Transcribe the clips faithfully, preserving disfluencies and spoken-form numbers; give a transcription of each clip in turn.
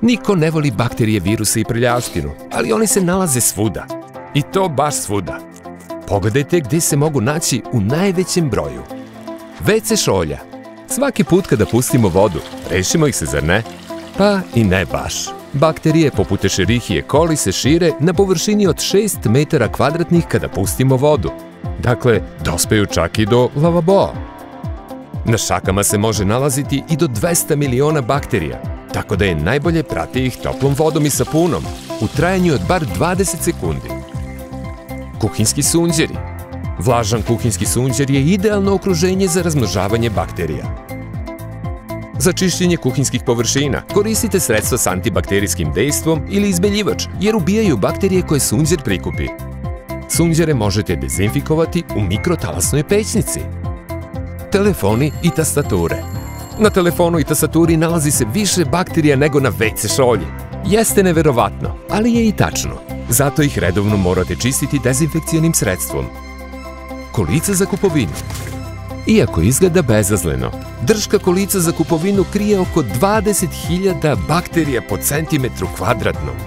Niko ne voli bakterije, viruse i prljavštinu, ali oni se nalaze svuda. I to baš svuda. Pogledajte gdje se mogu naći u najvećem broju. ve ce šolja. Svaki put kada pustimo vodu, rešimo ih se, zar ne? Pa i ne baš. Bakterije poput Escherichia coli se šire na površini od šest metara kvadratnih kada pustimo vodu. Dakle, dospeju čak i do lavaboa. Na šakama se može nalaziti i do dvesta miliona bakterija, tako da je najbolje prati ih toplom vodom i sapunom u trajanju od bar dvadeset sekundi. Kuhinjski sunđeri. Vlažan kuhinjski sunđer je idealno okruženje za razmnožavanje bakterija. Za čišćenje kuhinjskih površina koristite sredstva s antibakterijskim dejstvom ili izbeljivač, jer ubijaju bakterije koje sunđer prikupi. Sunđere možete dezinfikovati u mikrotalasnoj pećnici. Telefoni i tastature. Na telefonu i tastaturi nalazi se više bakterija nego na ve ce šolji. Jeste neverovatno, ali je i tačno. Zato ih redovno morate čistiti dezinfekcionim sredstvom. Kolica za kupovinu. Iako izgleda bezazleno, drška kolica za kupovinu krije oko dvadeset hiljada bakterija po centimetru kvadratnom.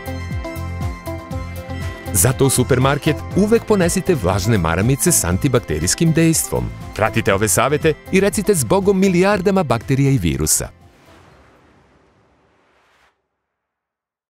Zato u supermarket uvek ponesite vlažne maramice s antibakterijskim dejstvom. Pratite ove savete i recite zbogom milijardama bakterija i virusa.